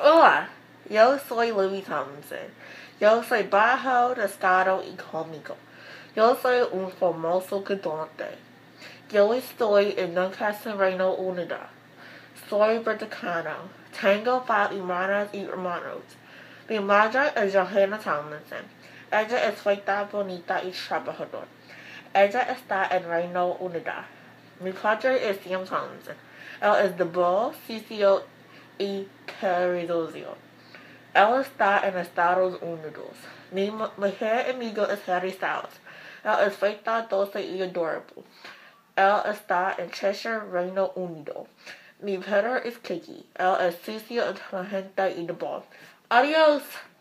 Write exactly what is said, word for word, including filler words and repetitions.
Hola, yo soy Louis Tomlinson. Yo soy bajo de estado y cómico. Yo soy un famoso cantante. Yo estoy en Doncaster, Reino Unido. Soy verticano. Tengo cuatro hermanas y hermanos. Mi madre es Johanna Tomlinson. Ella es fuerte, bonita y trabajadora. Ella está en Reino Unido. Mi padre es Sam Tomlinson. Él es de voz, sitio y queridoso. Él está en Estados Unidos. Mi mejor amigo es Harry Styles. Él es fuerte, dulce y adorable. Él está en Cheshire, Reino Unido. Mi perro es Kiki. Él es sucio, inteligente y de voz. Adiós.